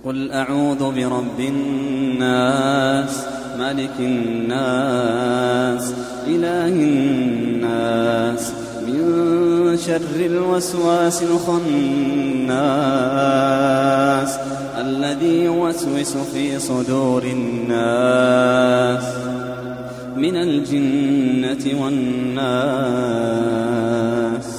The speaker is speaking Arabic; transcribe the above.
قل أعوذ برب الناس ملك الناس إله الناس من شر الوسواس الخناس الذي يوسوس في صدور الناس من الجنة والناس.